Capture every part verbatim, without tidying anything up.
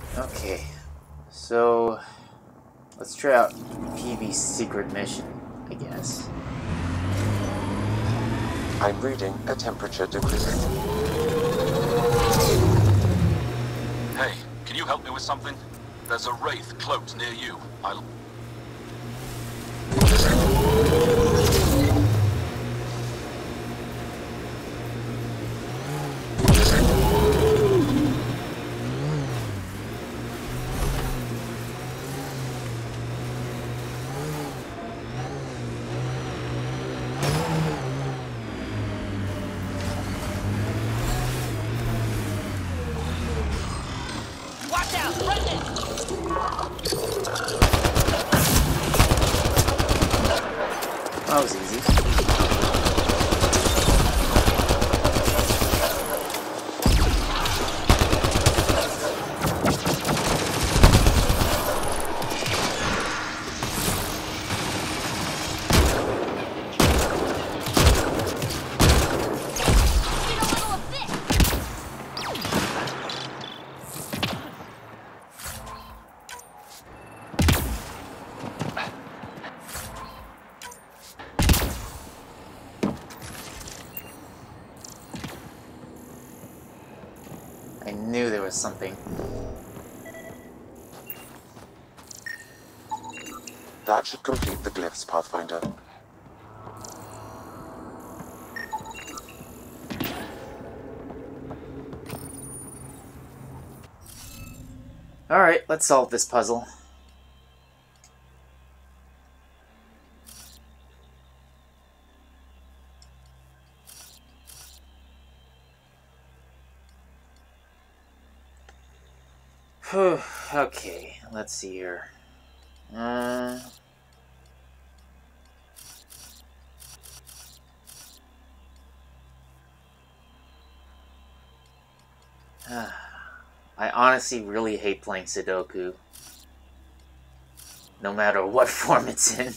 Okay, so let's try out P B's secret mission, I guess. I'm reading a temperature decrease. Hey, can you help me with something? There's a wraith cloaked near you. I'll... Watch out! Brendan! That was easy. I knew there was something. That should complete the glyphs, Pathfinder. Alright, let's solve this puzzle. Whew, okay, let's see here. Uh... I honestly really hate playing Sudoku. No matter what form it's in.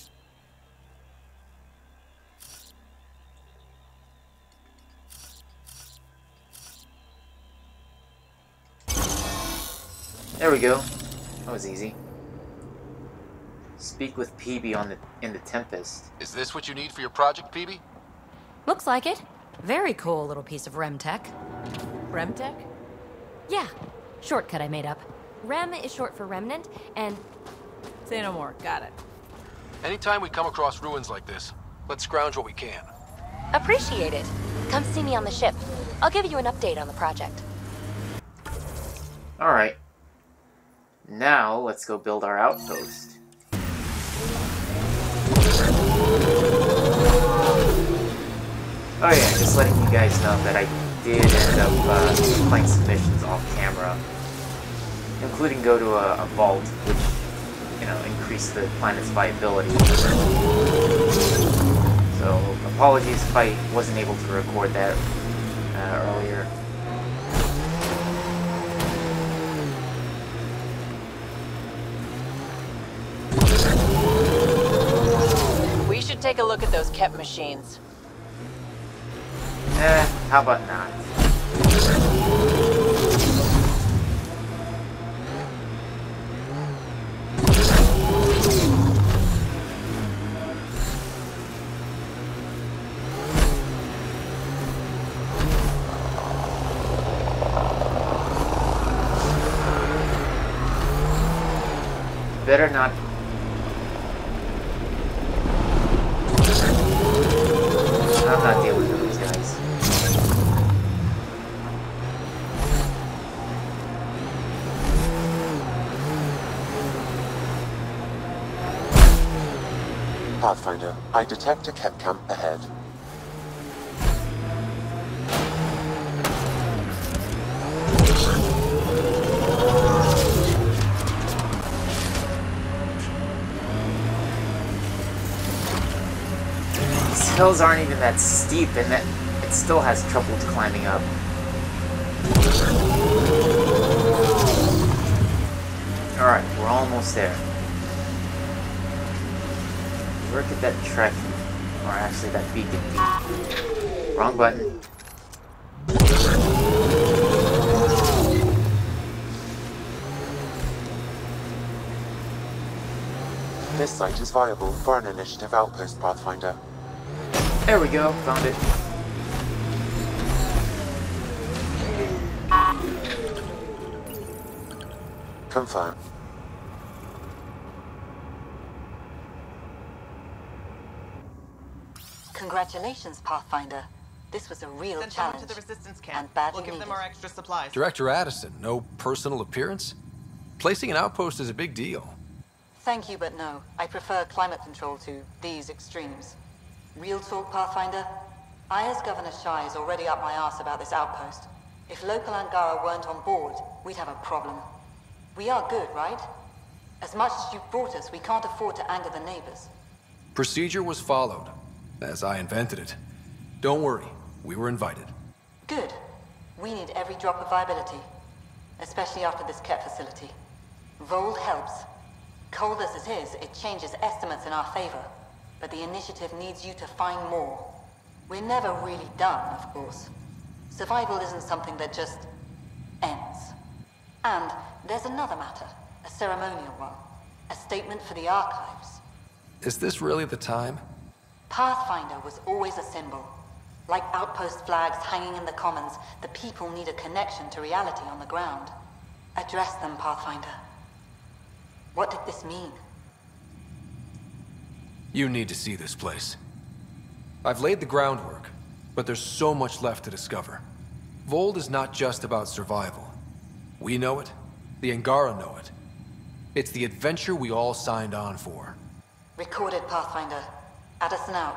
There we go. That was easy. Speak with P B on the in the Tempest. Is this what you need for your project, P B? Looks like it. Very cool little piece of REM tech. REM tech? Yeah, shortcut I made up. REM is short for remnant, and... Say no more. Got it. Anytime we come across ruins like this, let's scrounge what we can. Appreciate it. Come see me on the ship. I'll give you an update on the project. Alright. Now, let's go build our outpost. Oh yeah, just letting you guys know that I did end up uh, playing some missions off camera. Including go to a, a vault, which, you know, increased the planet's viability. So, apologies if I wasn't able to record that uh, earlier. We should take a look at those Kep machines. Eh, how about not? Better not. I'm not dealing with those guys. Pathfinder, I detect a Kep camp ahead. These hills aren't even that steep, and that it still has trouble climbing up. Alright, we're almost there. Look at that trek, or actually that beacon. Wrong button. site is viable for an initiative outpost, Pathfinder. There we go, found it. Confirm. Congratulations, Pathfinder. This was a real Send someone challenge. to the resistance camp. And badly We'll give them needed. our extra supplies. Director Addison, no personal appearance? Placing an outpost is a big deal. Thank you, but no. I prefer climate control to these extremes. Real talk, Pathfinder? I, as Governor Shai, is already up my arse about this outpost. If local Angara weren't on board, we'd have a problem. We are good, right? As much as you've brought us, we can't afford to anger the neighbors. Procedure was followed, as I invented it. Don't worry, we were invited. Good. We need every drop of viability. Especially after this Kett facility. Vold helps. Cold as it is, it changes estimates in our favor. But the initiative needs you to find more. We're never really done, of course. Survival isn't something that just ends. And there's another matter, a ceremonial one. A statement for the archives. Is this really the time? Pathfinder was always a symbol. Like outpost flags hanging in the commons, the people need a connection to reality on the ground. Address them, Pathfinder. What did this mean? You need to see this place. I've laid the groundwork, but there's so much left to discover. Vold is not just about survival. We know it, the Angara know it. It's the adventure we all signed on for. Recorded, Pathfinder. Addison out.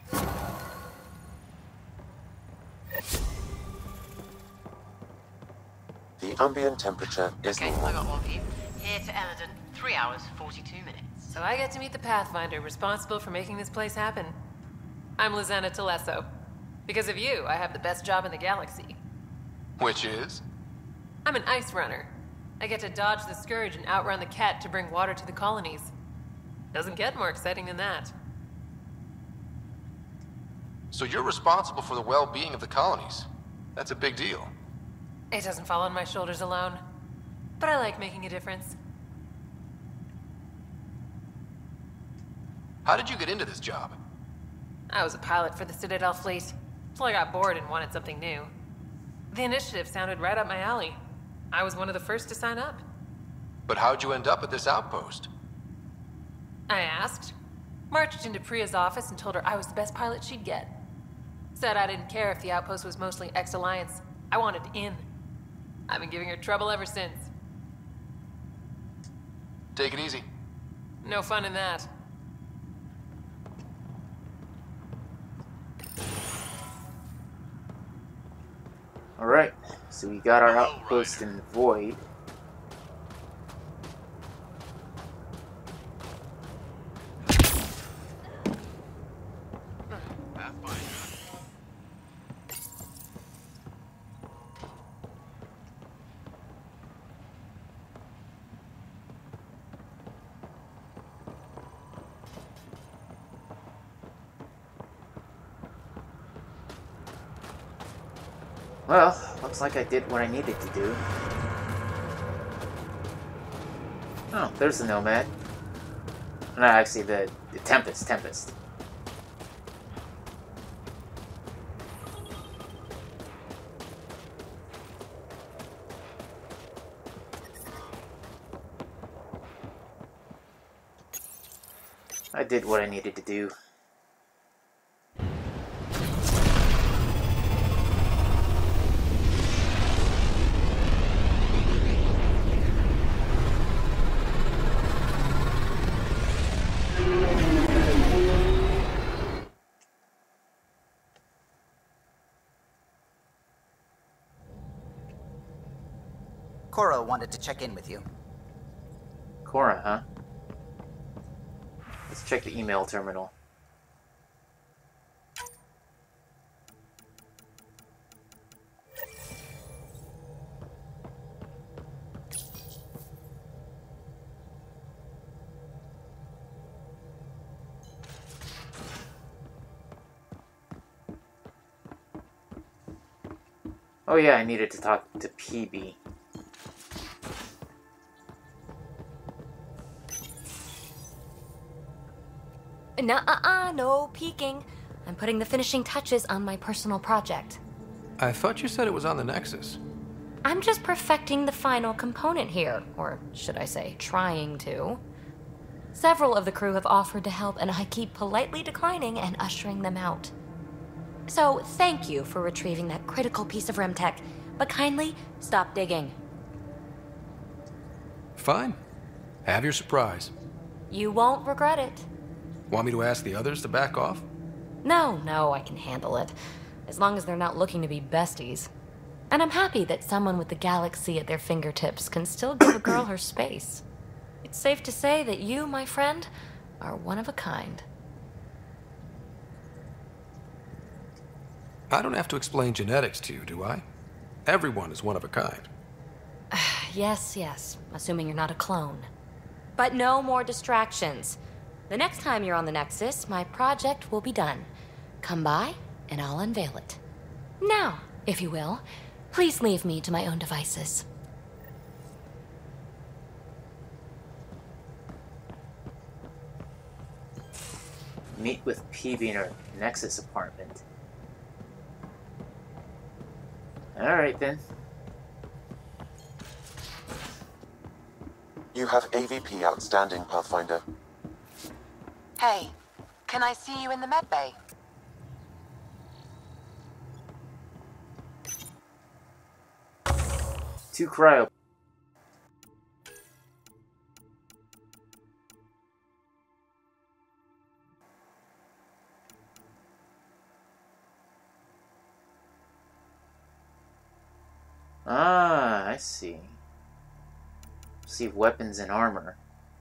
The ambient temperature is Okay, I normal. got one for you. Here to Eladon, three hours, forty-two minutes. So I get to meet the Pathfinder responsible for making this place happen. I'm Lizana Telesso. Because of you, I have the best job in the galaxy. Which is? I'm an ice runner. I get to dodge the Scourge and outrun the Kett to bring water to the colonies. Doesn't get more exciting than that. So you're responsible for the well-being of the colonies. That's a big deal. It doesn't fall on my shoulders alone. But I like making a difference. How did you get into this job? I was a pilot for the Citadel fleet, till I got bored and wanted something new. The initiative sounded right up my alley. I was one of the first to sign up. But how'd you end up at this outpost? I asked. Marched into Priya's office and told her I was the best pilot she'd get. Said I didn't care if the outpost was mostly ex-Alliance. I wanted in. I've been giving her trouble ever since. Take it easy. No fun in that. Alright, so we got our outpost in Void. Well, looks like I did what I needed to do. Oh, there's the Nomad. No, actually, the, the Tempest, Tempest. I did what I needed to do. Cora wanted to check in with you. Cora, huh? Let's check the email terminal. Oh yeah, I needed to talk to P B. Nuh-uh, no peeking. I'm putting the finishing touches on my personal project. I thought you said it was on the Nexus. I'm just perfecting the final component here, or should I say, trying to. Several of the crew have offered to help, and I keep politely declining and ushering them out. So, thank you for retrieving that critical piece of Remtech, but kindly stop digging. Fine. Have your surprise. You won't regret it. Want me to ask the others to back off? No, no, I can handle it. As long as they're not looking to be besties. And I'm happy that someone with the galaxy at their fingertips can still give a girl her space. It's safe to say that you, my friend, are one of a kind. I don't have to explain genetics to you, do I? Everyone is one of a kind. Yes, yes, assuming you're not a clone. But no more distractions. The next time you're on the Nexus, my project will be done. Come by, and I'll unveil it. Now, if you will, please leave me to my own devices. Meet with Peavy in her Nexus apartment. Alright then. You have A V P outstanding, Pathfinder. Hey, can I see you in the med bay? Two cryo. Ah, I see. Receive weapons and armor.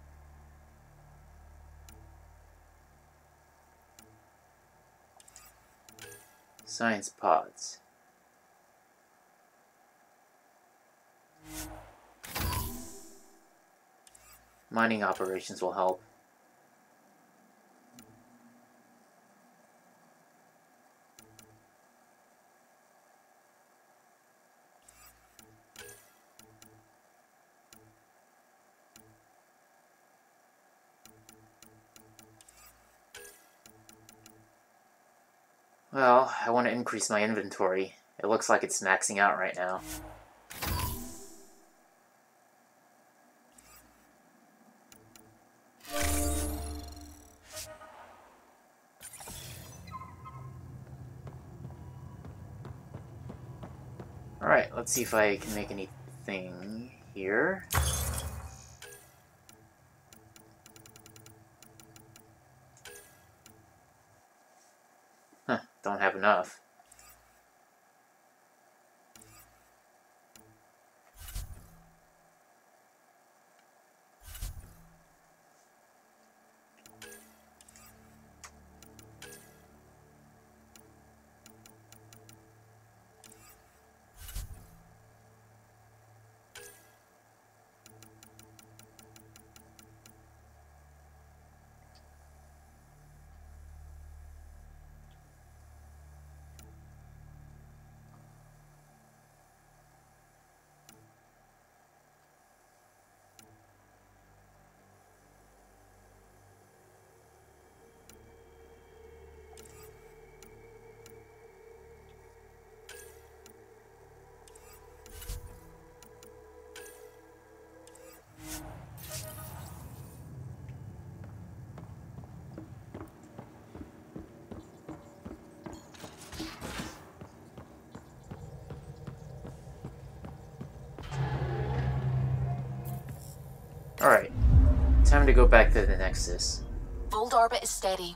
Science pods. Mining operations will help. Well, I want to increase my inventory. It looks like it's maxing out right now. Alright, let's see if I can make anything here. Huh, don't have enough. Alright, time to go back to the Nexus. Vold orbit is steady.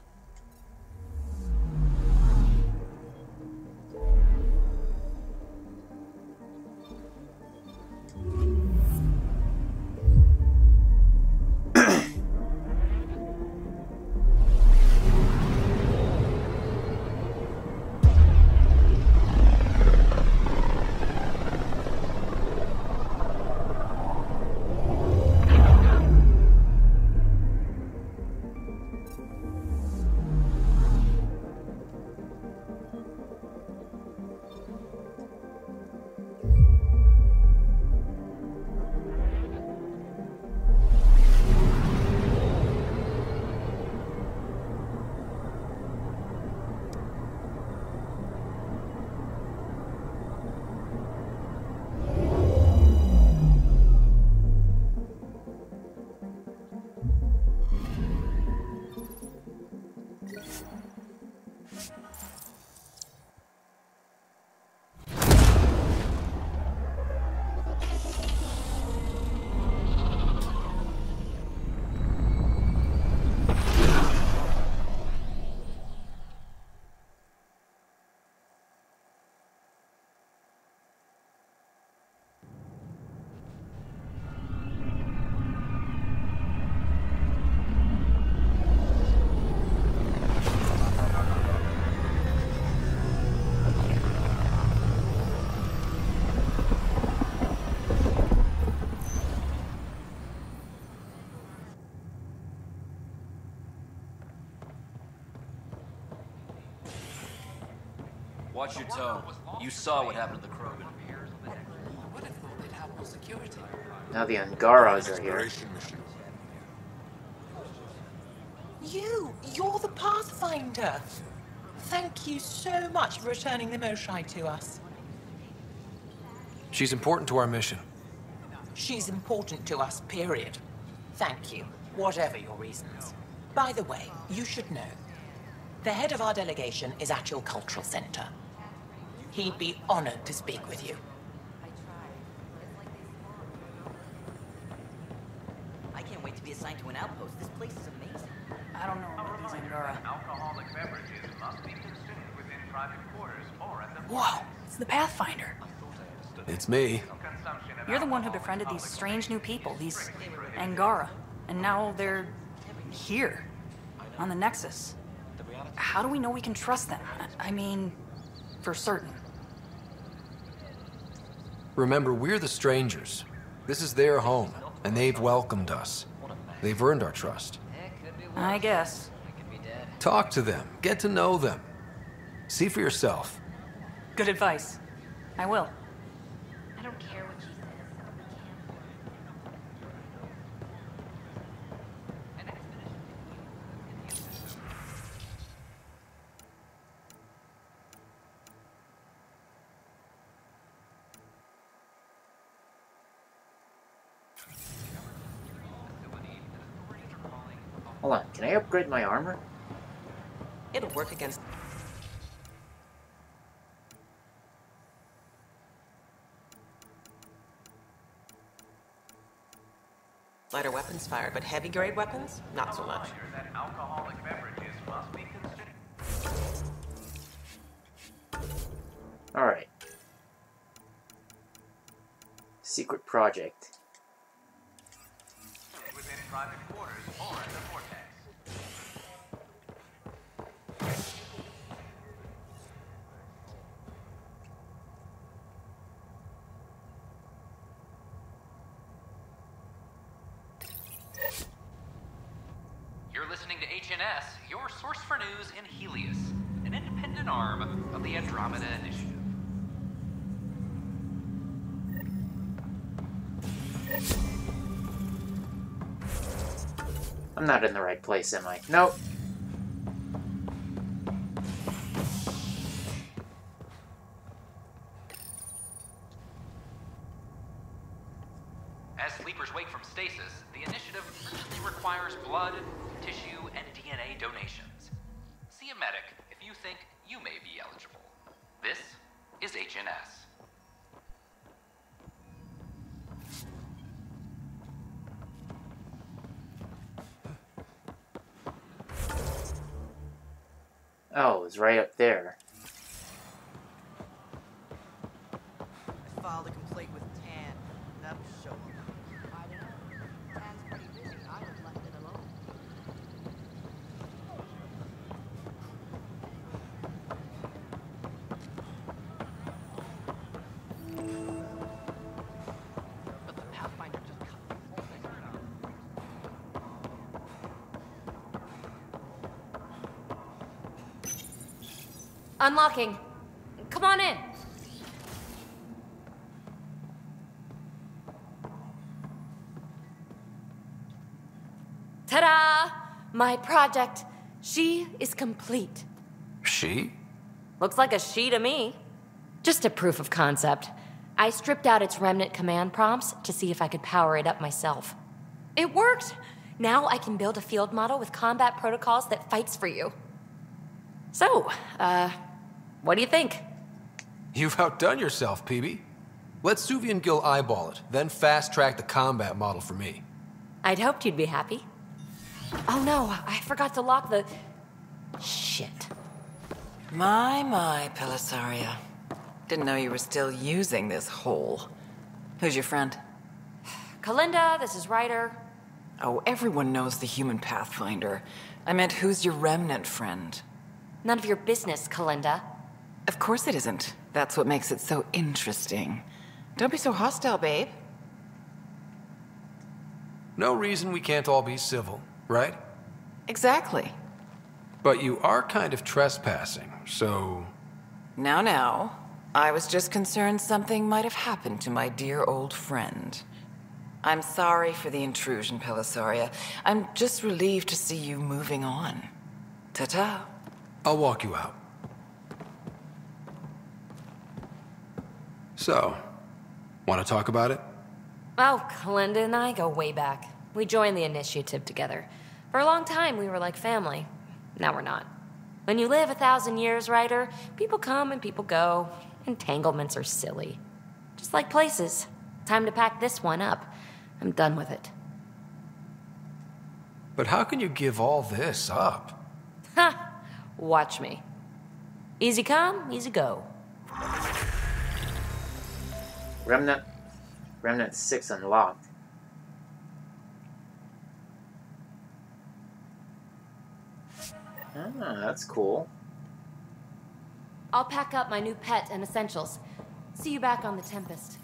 Watch your tone. You saw what happened to the Krogan. Would have thought they'd have more security. Now the Angaras are here. You! You're the Pathfinder! Thank you so much for returning the Moshai to us. She's important to our mission. She's important to us, period. Thank you, whatever your reasons. By the way, you should know, the head of our delegation is at your cultural center. He'd be honored to speak with you. I can't wait to be assigned to an outpost. This place is amazing. I don't know about these Angara. Alcoholic beverages must be consumed within private quarters or at the... Whoa, it's the Pathfinder. It's me. You're the one who befriended these strange new people, these Angara. And now they're here, on the Nexus. How do we know we can trust them? I mean, for certain. Remember, we're the strangers. This is their home, and they've welcomed us. They've earned our trust. I guess. Talk to them. Get to know them. See for yourself. Good advice. I will. I don't care what she says. Hold on, can I upgrade my armor? It'll work against... Lighter weapons fired, but heavy grade weapons? Not so much. Alcoholic beverages must be consumed. Alright. Secret project. Within private quarters or at the vortex. You're listening to H N S, your source for news in Helios, an independent arm of the Andromeda Initiative. I'm not in the right place, am I? Nope. As sleepers wake from stasis, the initiative urgently requires blood, tissue, and D N A donations. See a medic if you think you may be eligible. This is H N S. Oh, it's right up there. I filed a complaint with Tan. That'll show him. I don't know. Tan's pretty busy. I would have left it alone. But the Pathfinder just cut the whole thing around. Unlocking. Come on in. Ta-da! My project. She is complete. She? Looks like a she to me. Just a proof of concept. I stripped out its remnant command prompts to see if I could power it up myself. It worked! Now I can build a field model with combat protocols that fights for you. So, uh, what do you think? You've outdone yourself, P B. Let Suvi and Gil eyeball it, then fast-track the combat model for me. I'd hoped you'd be happy. Oh no, I forgot to lock the... Shit. My, my, Pelisaria. Didn't know you were still using this hole. Who's your friend? Kalinda, this is Ryder. Oh, everyone knows the human Pathfinder. I meant, who's your remnant friend? None of your business, Kalinda. Of course it isn't. That's what makes it so interesting. Don't be so hostile, babe. No reason we can't all be civil, right? Exactly. But you are kind of trespassing, so... Now, now. I was just concerned something might have happened to my dear old friend. I'm sorry for the intrusion, Pellisaria. I'm just relieved to see you moving on. Ta-ta. I'll walk you out. So, want to talk about it? Oh, Glenda and I go way back. We joined the initiative together. For a long time, we were like family. Now we're not. When you live a thousand years, Ryder, people come and people go. Entanglements are silly. Just like places. Time to pack this one up. I'm done with it. But how can you give all this up? Ha! Watch me. Easy come, easy go. Remnant, Remnant six unlocked. Ah, that's cool. I'll pack up my new pet and essentials. See you back on the Tempest.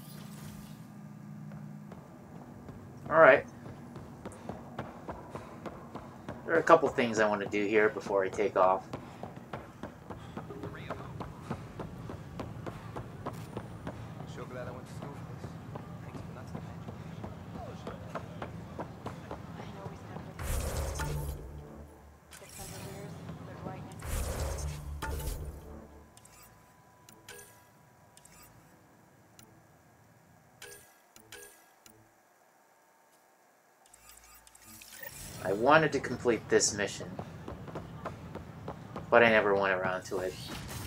Alright. There are a couple things I want to do here before I take off. I wanted to complete this mission, but I never went around to it.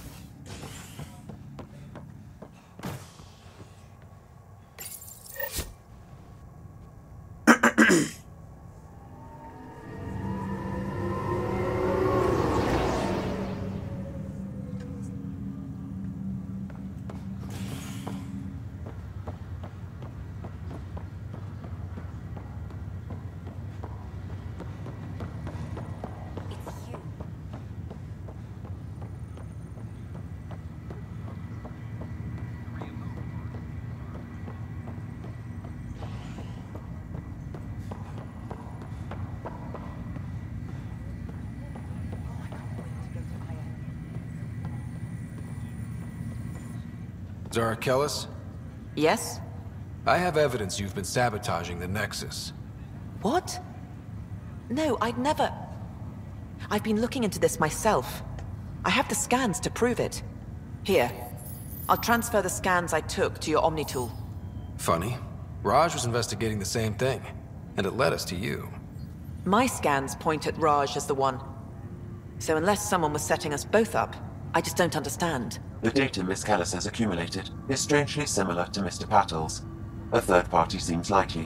Zara Kellis? Yes? I have evidence you've been sabotaging the Nexus. What? No, I'd never... I've been looking into this myself. I have the scans to prove it. Here. I'll transfer the scans I took to your Omni tool. Funny. Raj was investigating the same thing, and it led us to you. My scans point at Raj as the one. So unless someone was setting us both up, I just don't understand. The data Miss Kellis has accumulated is strangely similar to Mister Pattle's. A third party seems likely.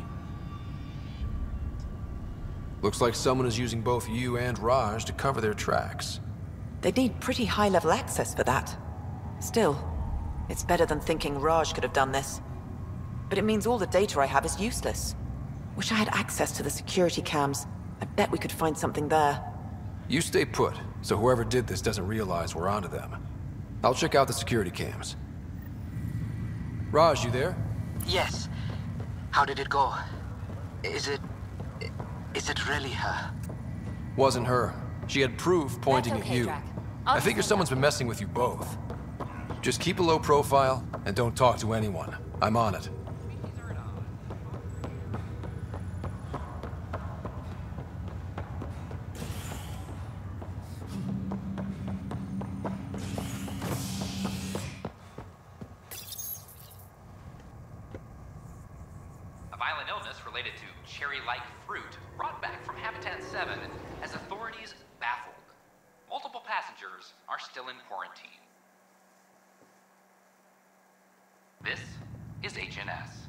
Looks like someone is using both you and Raj to cover their tracks. They'd need pretty high-level access for that. Still, it's better than thinking Raj could have done this. But it means all the data I have is useless. Wish I had access to the security cams. I bet we could find something there. You stay put, so whoever did this doesn't realize we're onto them. I'll check out the security cams. Raj, you there? Yes. How did it go? Is it... is it really her? Wasn't her. She had proof pointing That's okay, at you. Drac. I figure someone's been messing with you both. Just keep a low profile, and don't talk to anyone. I'm on it. A violent illness related to cherry-like fruit brought back from Habitat seven as authorities baffled. Multiple passengers are still in quarantine. This is H N S.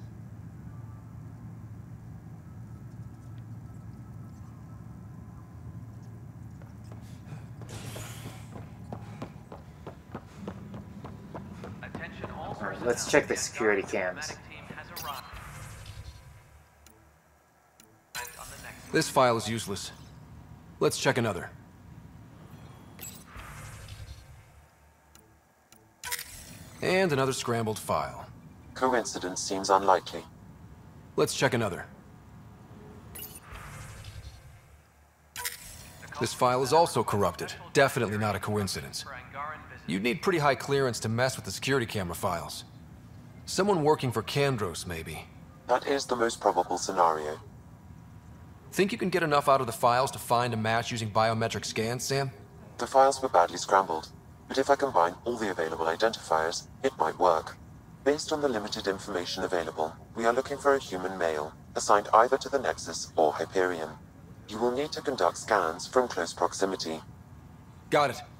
Attention all All right, let's check the security cams. This file is useless. Let's check another. And another scrambled file. Coincidence seems unlikely. Let's check another. This file is also corrupted. Definitely not a coincidence. You'd need pretty high clearance to mess with the security camera files. Someone working for Kandros, maybe. That is the most probable scenario. Think you can get enough out of the files to find a match using biometric scans, Sam? The files were badly scrambled, but if I combine all the available identifiers, it might work. Based on the limited information available, we are looking for a human male, assigned either to the Nexus or Hyperion. You will need to conduct scans from close proximity. Got it.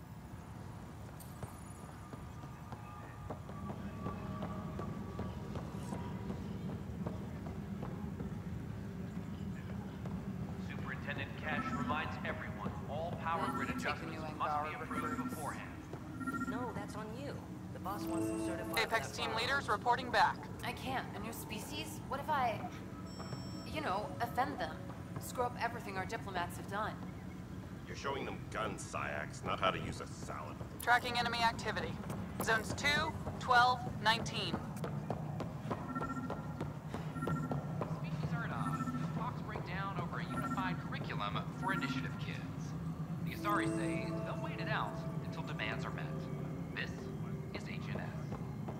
Superintendent Cash reminds everyone, all power grid adjustments must be approved beforehand. No, that's on you. The boss wants them certified. Apex team leaders reporting back. I can't. A new species? What if I, you know, offend them? Screw up everything our diplomats have done. You're showing them guns, Syax, not how to use a salad. Tracking enemy activity. Zones two, twelve, nineteen. Species are at odds. Talks break down over a unified curriculum for initiative kids. The Asari say they'll wait it out until demands are met. This is H N S.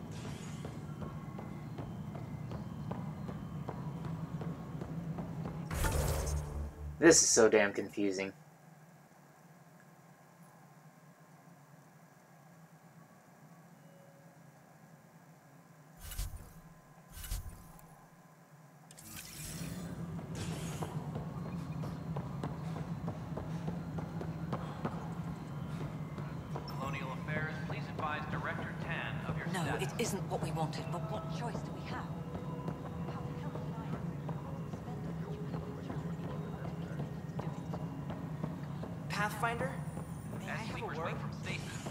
This is so damn confusing. Colonial Affairs, please advise Director Tan of your No, status. it isn't what we wanted, but what choice do we have? Pathfinder? May I As have a sleepers word? wake from stasis.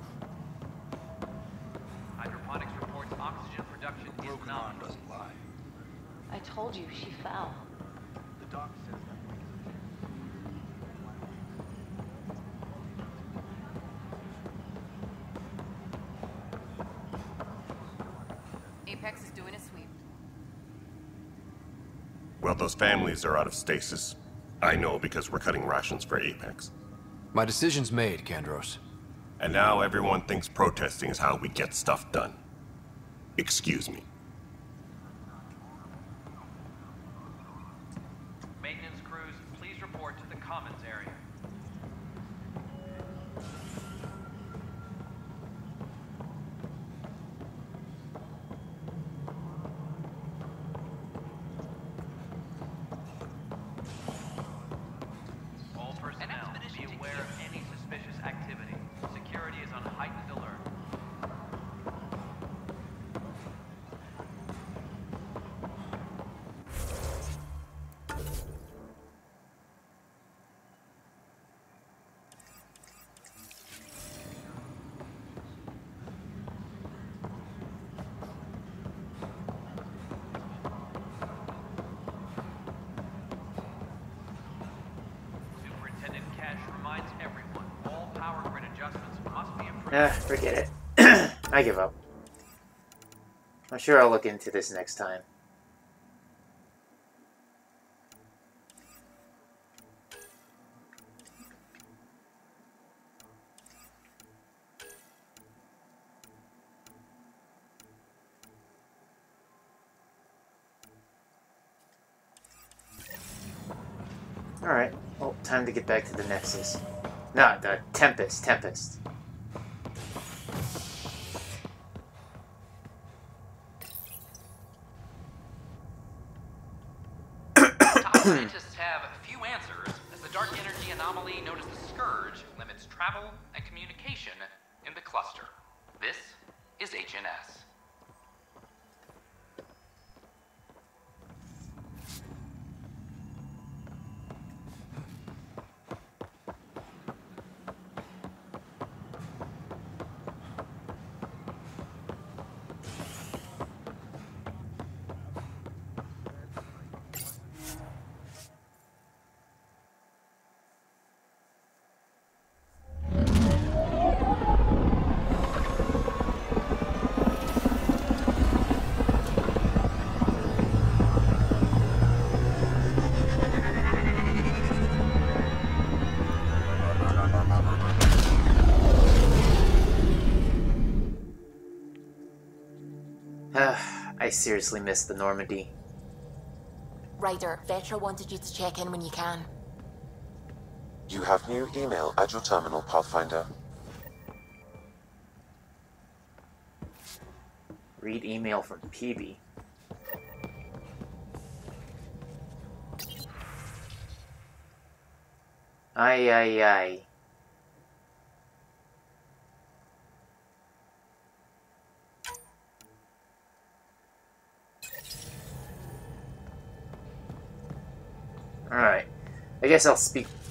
Hydroponics reports oxygen production is phenomenal. doesn't lie. I told you she fell. The doc says that. Apex is doing a sweep. Well, those families are out of stasis. I know because we're cutting rations for Apex. My decision's made, Kandros. And now everyone thinks protesting is how we get stuff done. Excuse me. Maintenance crews, please report to the commons area. All personnel, be aware of any suspicious activity. Security is on heightened alert. Superintendent Cash reminds everyone, all power grid adjustments must be approved. Ah, forget it. I give up. I'm sure I'll look into this next time. Alright, well, time to get back to the Nexus. No, the Tempest, Tempest. Top scientists have few answers, as the dark energy anomaly known as the Scourge limits travel and communication in the cluster. This is H N S. I seriously miss the Normandy. Ryder, Vetra wanted you to check in when you can. You have new email at your terminal, Pathfinder. Read email from Peavy. Aye, aye, aye. Alright. I guess I'll speak